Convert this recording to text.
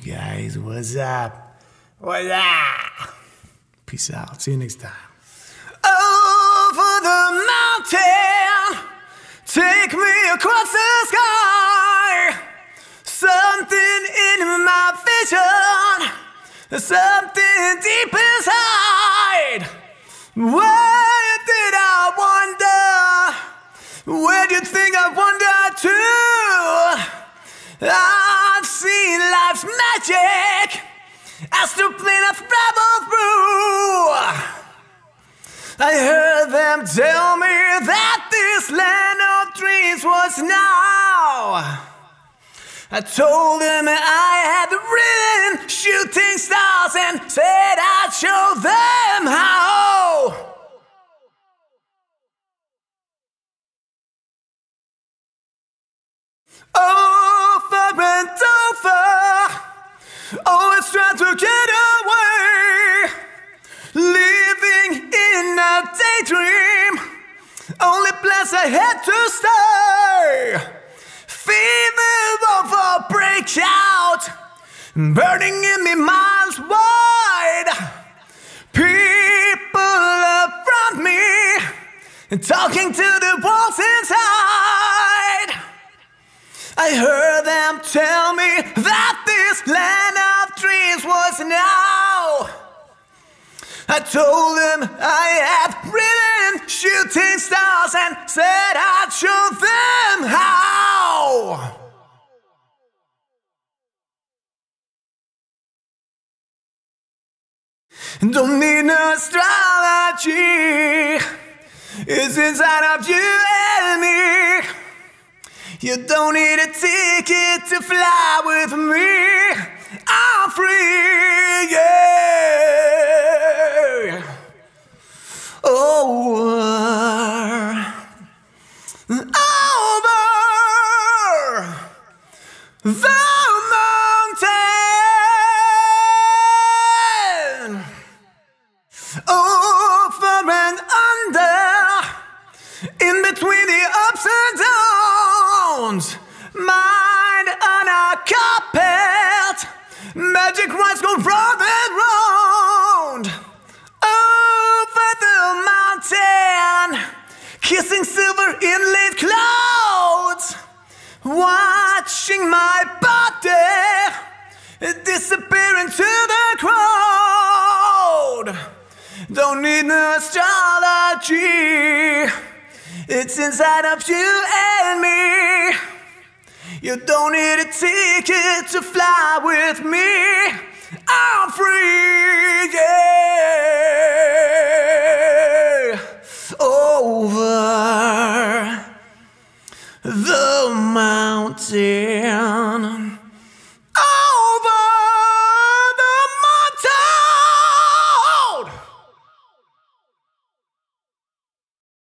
guys. What's up? What's up? Peace out. See you next time. Over the mountain, take me across the sky. Something in my vision, something deep inside. Where did I wander? Where do you think I wandered to? I've seen life's magic as the planets travel through. I heard them tell me that this land of dreams was now. I told them I had written shooting stars and said I'd show them how. Over and over, always trying to get away, living in a daydream, only place I had to stay. Fever over breakout, burning in me miles wide. People around me, talking to the walls inside. I heard them tell me that this land of dreams was now. I told them I had written shooting stars and said I'd show them how. Don't need no astrology, it's inside of you and me. You don't need a ticket to fly with me. I'm free, yeah. Over the mountain, over and under, in between the ups and downs, mind on a carpet, magic rides go round and round. Over the mountain, kissing silver inlaid clouds, watching my body disappear into the crowd. Don't need no astrology, it's inside of you and me. You don't need a ticket to fly with me. I'm free, yeah. Over the mountain.